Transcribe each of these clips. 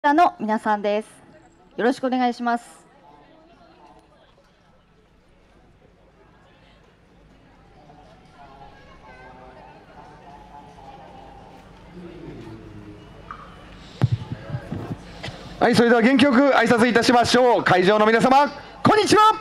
の皆さんです。よろしくお願いします。 はい、それでは元気よく挨拶いたしましょう。会場の皆様、こんにちは。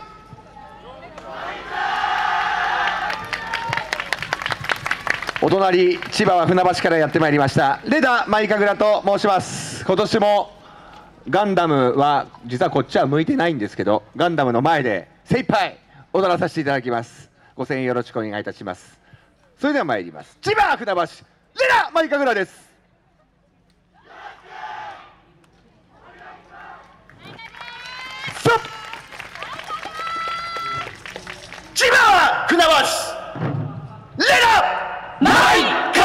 お隣、千葉は船橋からやってまいりましたレダマイカグラと申します。今年もガンダムは実はこっちは向いてないんですけど、ガンダムの前で精一杯踊らさせていただきます。ご声援よろしくお願いいたします。それでは参ります。千葉船橋レダマイカグラです。千葉船橋レダマイカ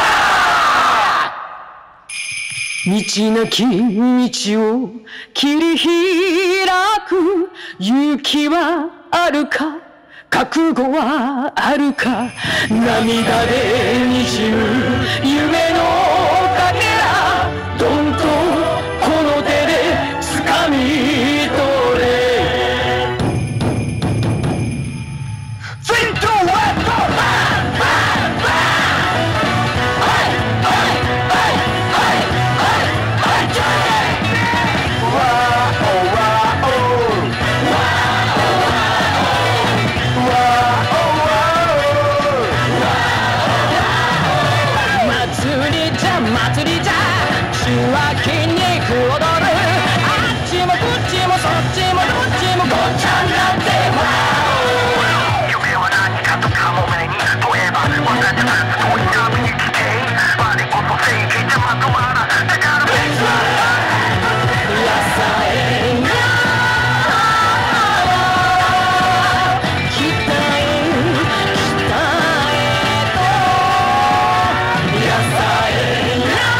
道なき道を切り開く勇気はあるか、覚悟はあるか、涙でにじむ夢のかけら、どんとこの手で掴み取れ。祭りじゃ手話筋肉踊る、あっちもこっちもそっちもどっちもごっちゃになって夢は何かとかもめに例えば私たちといた身に危険我こそ正義じゃまとまらだから別野菜が北へ北へと野菜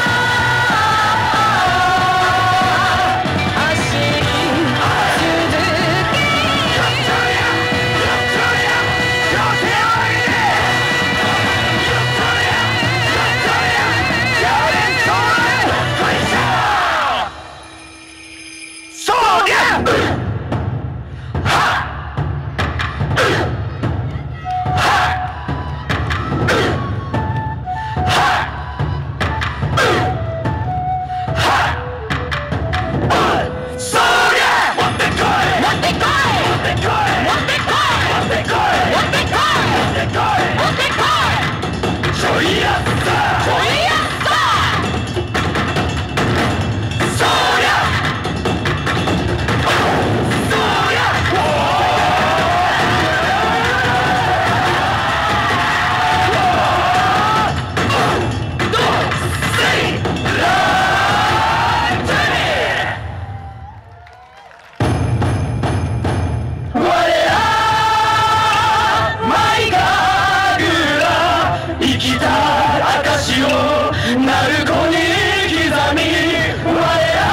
鳴子に刻み我ら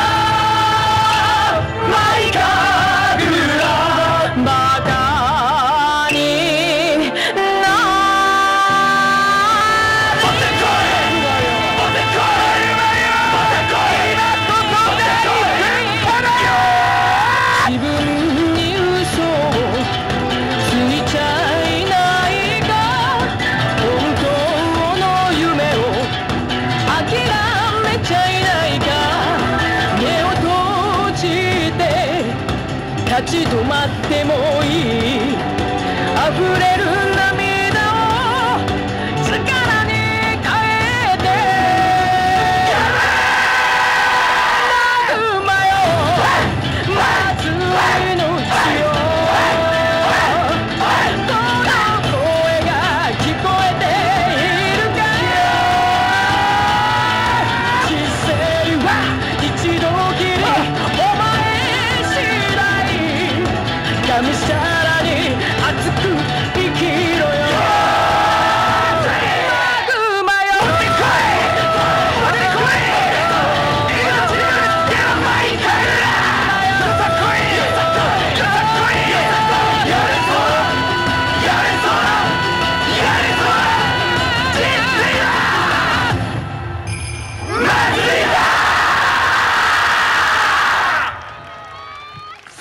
マイカグラバカにな持ってこい持ってこい持ってこい持ってこい自分に嘘をついちゃいないか、本当の夢を諦めちゃいないか、目を閉じて立ち止まってもいい、溢れる涙を力に変えて泣くまよまず命を、この声が聞こえているか、一度きりお前次第がむしゃらに熱く生き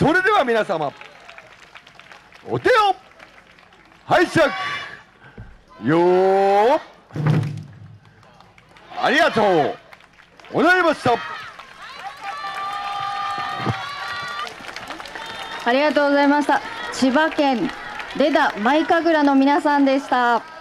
それでは皆様お手を拝借よー、ありがとうございました。 ありがとうございました。千葉県レダマイカグラの皆さんでした。